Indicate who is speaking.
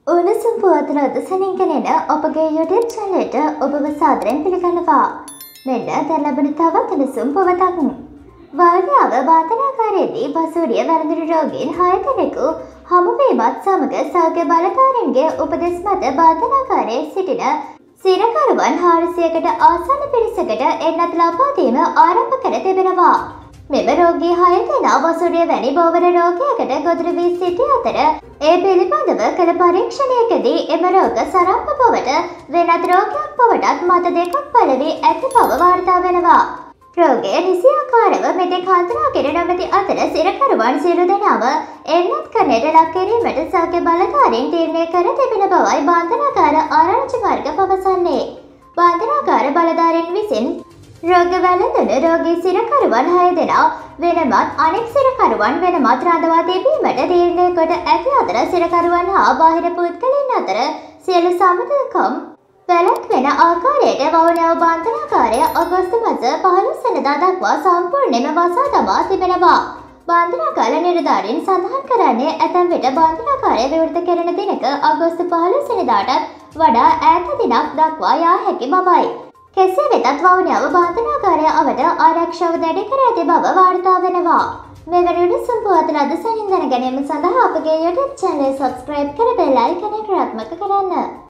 Speaker 1: උණුසුම් පුවත්වල අදසනින් ගෙනෙන ඔබගේ YouTube channel එකට ඔබව සාදරයෙන් පිළිගන්නවා. මෙන්න දැන් ලැබෙන තවත් උණුසුම් පුවතක්. වාර්යාව වාතනාකාරයේදී බසූරිය වැළඳුණු රෝගීන් 6 දෙනෙකු හමුවීමත් සමග සෞඛ්‍ය බලධාරීන්ගේ උපදෙස් මත වාතනාකාරයේ සිටින සිරකරුවන් 400කට ආසන්න පිරිසකට එන්නත් ලබා දීම ආරම්භ කර තිබෙනවා. මෙම රෝගී 6 දෙනා වසුරිය වැනි බෝවර රෝගයකට ගොදුරු වී සිටි අතර ඒ පිළිබඳව කළ පරීක්ෂණයකදී එම රෝග සරම්ප බවට වෙනත් රෝගයක් බවටත් මත දෙකක් පළ වී ඇති බව වාර්තා වෙනවා. රෝගය නිසියාකාරව මෙතෙක් හඳුනාගෙන නොමැති අතර සිරකරුවන් සියලු දෙනාම එන්නත් කරන්නට ලක් කිරීමට සෞඛ්‍ය බලධාරීන් තීරණය කර තිබෙන බවයි බන්ධනාගාර ආරංචි මාර්ග පවසන්නේ. බන්ධනාගාර බලධාරීන් විසින් රෝග වැළඳුණු රෝගී සිරකරුවන් 6 දෙනා වෙනමත් අනෙක් සිරකරුවන් වෙනමත් රඳවා තිබීමට තීරණය කොට ඇති අතර සිරකරුවන් හා බාහිර පුද්ගලයන් අතර සියලු සම්බන්ධකම් වැළැක්වෙන ආකාරයට වවුනියාව බන්ධනාගාරය අගෝස්තු මාස 15 වෙනිදා දක්වා සම්පූර්ණයෙන්ම වසා දමා තිබෙනවා. බන්ධනාගාර නිලධාරීන් සඳහන් කරන්නේ ඇතැම් විට බන්ධනාගාරය විවෘත කෙරෙන දිනක අගෝස්තු 15 වෙනිදාටත් වඩා ඈත දිනක් දක්වා යා හැකි බවයි. කෙසේ වෙතත් වවුනියාව බන්ධනාගාරය අවට ආරක්ෂාව දැඩි කර ඇති බව වාර්තා වෙනවා. මෙවැනි උණුසුම් පුවත්වල අදසනින් දැන ගැනීම සඳහා අපගේ YouTube channel subscribe කර bell icon එක ක්‍රියාත්මක කරන්න.